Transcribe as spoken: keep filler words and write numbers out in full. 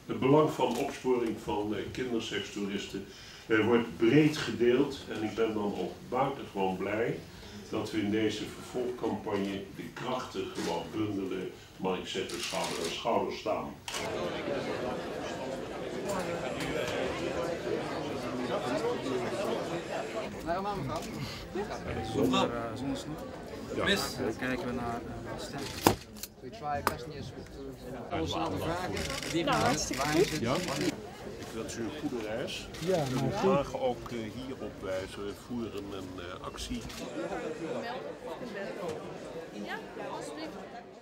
Het belang van opsporing van kindersekstoeristen uh, wordt breed gedeeld en ik ben dan ook buitengewoon blij dat we in deze vervolgcampagne de krachten gewoon bundelen, mag ik zeggen, schouder aan schouder staan. Mevrouw? Zonder, uh, zonder snoep. Ja. Mis. Dan kijken we naar uh, de stem. Ik zwaai kastjes met alles aan de vragen. Die nou, hartstikke goed. Ja. Ik wens u een goede reis. Ja, we vragen ook uh, hierop wijzen. We voeren een uh, actie. Ja, alsjeblieft.